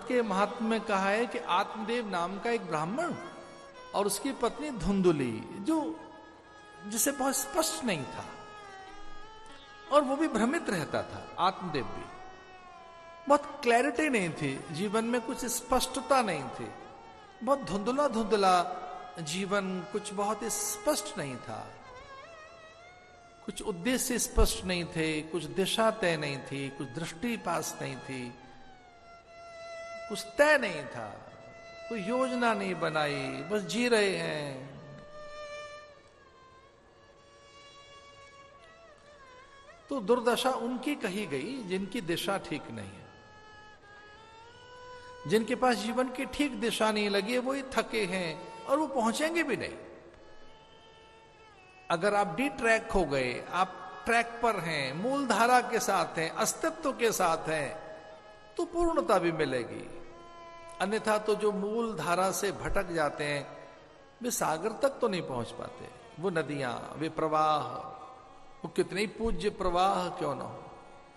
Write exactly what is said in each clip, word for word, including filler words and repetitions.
भागवत के महात्म्य में कहा है कि आत्मदेव नाम का एक ब्राह्मण और उसकी पत्नी धुंधुली, जो जिसे बहुत स्पष्ट नहीं था, और वो भी भ्रमित रहता था। आत्मदेव भी बहुत क्लैरिटी नहीं थी जीवन में, कुछ स्पष्टता नहीं थी, बहुत धुंधला धुंधला जीवन, कुछ बहुत स्पष्ट नहीं था, कुछ उद्देश्य स्पष्ट नहीं थे, कुछ दिशा तय नहीं थी, कुछ दृष्टि पास नहीं थी, कुछ तय नहीं था, कोई योजना नहीं बनाई, बस जी रहे हैं। तो दुर्दशा उनकी कही गई जिनकी दिशा ठीक नहीं है, जिनके पास जीवन की ठीक दिशा नहीं लगी, वही थके हैं और वो पहुंचेंगे भी नहीं। अगर आप डी ट्रैक हो गए, आप ट्रैक पर हैं, मूल धारा के साथ हैं, अस्तित्व के साथ हैं, तो पूर्णता भी मिलेगी। अन्यथा तो जो मूल धारा से भटक जाते हैं वे सागर तक तो नहीं पहुंच पाते। वो नदियां, वे प्रवाह, वो कितने ही पूज्य प्रवाह क्यों ना हो,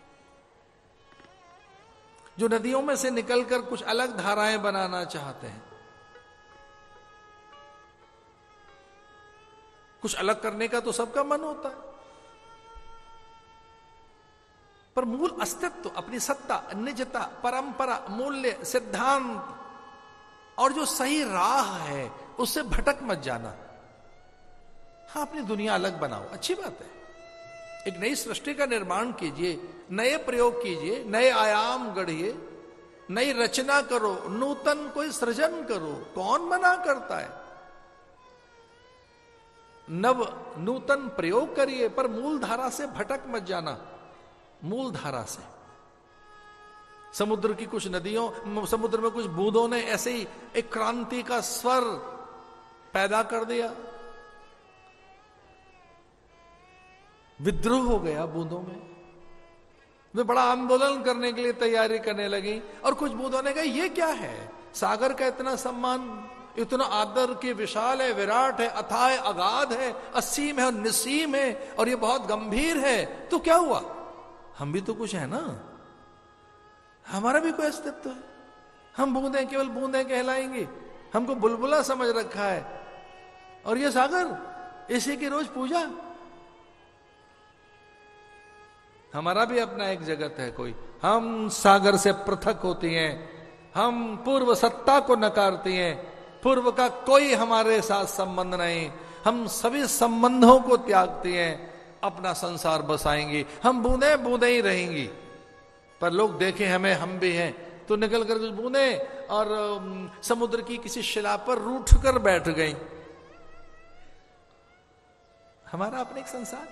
जो नदियों में से निकलकर कुछ अलग धाराएं बनाना चाहते हैं, कुछ अलग करने का तो सबका मन होता है, पर मूल अस्तित्व, अपनी सत्ता, निजता, परंपरा, मूल्य, सिद्धांत और जो सही राह है उससे भटक मत जाना। हाँ, अपनी दुनिया अलग बनाओ, अच्छी बात है, एक नई सृष्टि का निर्माण कीजिए, नए प्रयोग कीजिए, नए आयाम गढ़िए, नई रचना करो, नूतन कोई सृजन करो, कौन मना करता है। नव नूतन प्रयोग करिए, पर मूल धारा से भटक मत जाना। मूल धारा से, समुद्र की कुछ नदियों, समुद्र में कुछ बूंदों ने ऐसे ही एक क्रांति का स्वर पैदा कर दिया, विद्रोह हो गया बूंदों में, वे बड़ा आंदोलन करने के लिए तैयारी करने लगी, और कुछ बूंदों ने कहा ये क्या है, सागर का इतना सम्मान, इतना आदर के विशाल है, विराट है, अथाह है, अगाध है, असीम है और निसीम है, और ये बहुत गंभीर है, तो क्या हुआ, हम भी तो कुछ है ना, हमारा भी कोई अस्तित्व है, हम बूंदे केवल बूंदे कहलाएंगे, हमको बुलबुला समझ रखा है, और ये सागर, इसी की रोज पूजा। हमारा भी अपना एक जगत है कोई, हम सागर से पृथक होती हैं, हम पूर्व सत्ता को नकारती हैं, पूर्व का कोई हमारे साथ संबंध नहीं, हम सभी संबंधों को त्यागती हैं, अपना संसार बसाएंगी, हम बूंदे बूंदे ही रहेंगी, पर लोग देखें हमें, हम भी हैं, तो निकल कर कुछ बूंदे और समुद्र की किसी शिला पर रूठ कर बैठ गई। हमारा अपने एक संसार।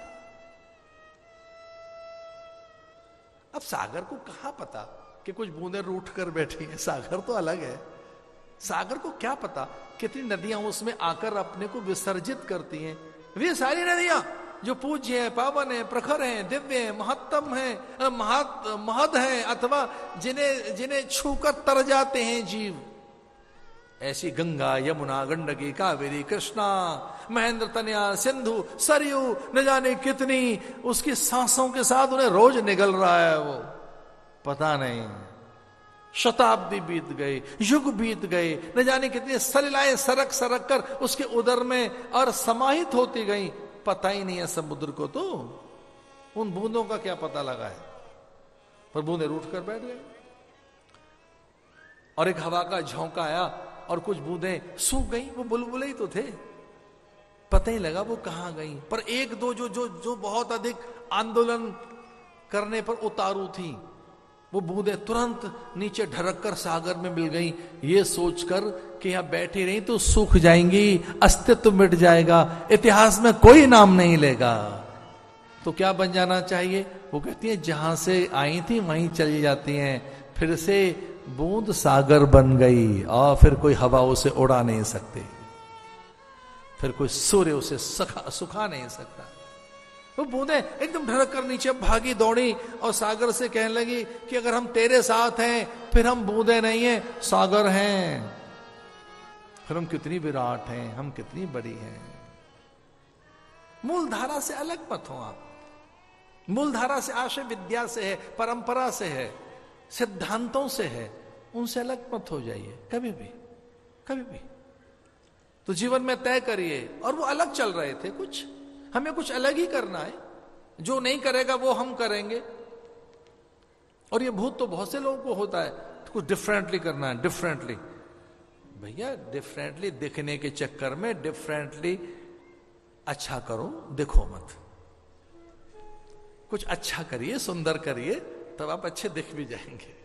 अब सागर को कहां पता कि कुछ बूंदे रूठ कर बैठी हैं, सागर तो अलग है, सागर को क्या पता कितनी नदियां उसमें आकर अपने को विसर्जित करती हैं। वे सारी नदियां जो पूज्य है, पावन है, प्रखर है, दिव्य है, महत्तम है, महत महद है, अथवा जिन्हें जिन्हें छूकर तर जाते हैं जीव, ऐसी गंगा, यमुना, गंडकी, कावेरी, कृष्णा, महेंद्र, तनया, सिंधु, सरयू, न जाने कितनी उसकी सांसों के साथ उन्हें रोज निगल रहा है, वो पता नहीं, शताब्दी बीत गए, युग बीत गए, न जाने कितनी सलिलाएं सरक सरक कर उसके उदर में और समाहित होती गई, पता ही नहीं है समुद्र को, तो उन बूंदों का क्या पता लगा है, पर बूंदे रूठ कर बैठ गए। और एक हवा का झोंका आया और कुछ बूंदें सूख गई, वो बुलबुले ही तो थे, पता ही लगा वो कहां गई, पर एक दो जो जो जो बहुत अधिक आंदोलन करने पर उतारू थी, वो बूंदें तुरंत नीचे ढरक कर सागर में मिल गई, ये सोचकर कि यहां बैठी रही तो सूख जाएंगी, अस्तित्व मिट जाएगा, इतिहास में कोई नाम नहीं लेगा, तो क्या बन जाना चाहिए। वो कहती है जहां से आई थी वहीं चली जाती हैं, फिर से बूंद सागर बन गई, और फिर कोई हवा उसे उड़ा नहीं सकती, फिर कोई सूर्य उसे सुखा सुखा नहीं सकता। वो बूंदे एकदम ढरक कर नीचे भागी दौड़ी और सागर से कहने लगी कि अगर हम तेरे साथ हैं फिर हम बूंदे नहीं हैं, सागर हैं, फिर हम कितनी विराट हैं, हम कितनी बड़ी हैं। मूल धारा से अलग मत हो आप, मूल धारा से आशय विद्या से है, परंपरा से है, सिद्धांतों से है, उनसे अलग मत हो जाइए कभी भी, कभी भी। तो जीवन में तय करिए। और वो अलग चल रहे थे कुछ, हमें कुछ अलग ही करना है, जो नहीं करेगा वो हम करेंगे। और ये भूत तो बहुत से लोगों को होता है, तो कुछ डिफरेंटली करना है, डिफरेंटली। भैया डिफरेंटली दिखने के चक्कर में डिफरेंटली अच्छा करो, दिखो मत। कुछ अच्छा करिए, सुंदर करिए, तब आप अच्छे दिख भी जाएंगे।